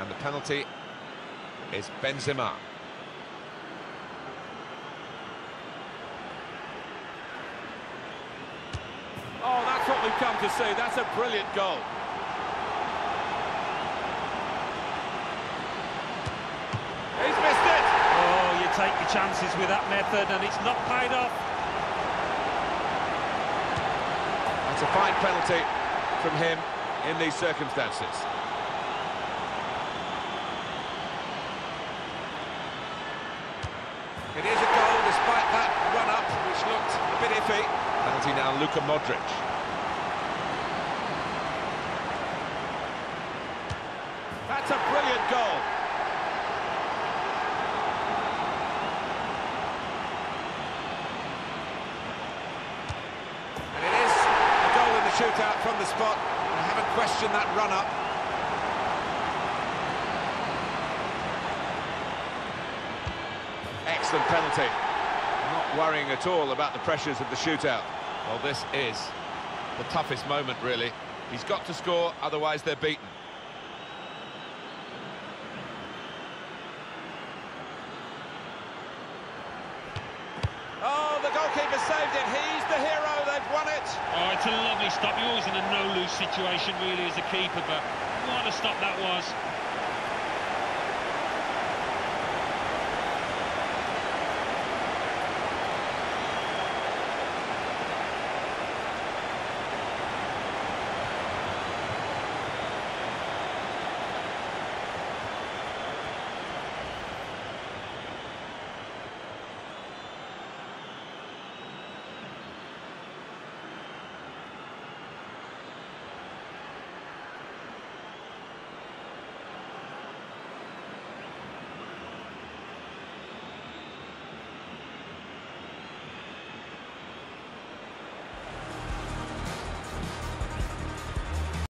And the penalty is Benzema. Oh, that's what we've come to see. That's a brilliant goal. He's missed it! Oh, you take your chances with that method, and it's not paid off. That's a fine penalty from him in these circumstances. It is a goal despite that run-up, which looked a bit iffy. Penalty now, Luka Modric. That's a brilliant goal. And it is a goal in the shootout from the spot. I haven't questioned that run-up. Excellent penalty. Not worrying at all about the pressures of the shootout. Well, this is the toughest moment, really. He's got to score, otherwise they're beaten. Oh, the goalkeeper saved it. He's the hero. They've won it. Oh, it's a lovely stop. You're always in a no-lose situation, really, as a keeper, but what a stop that was.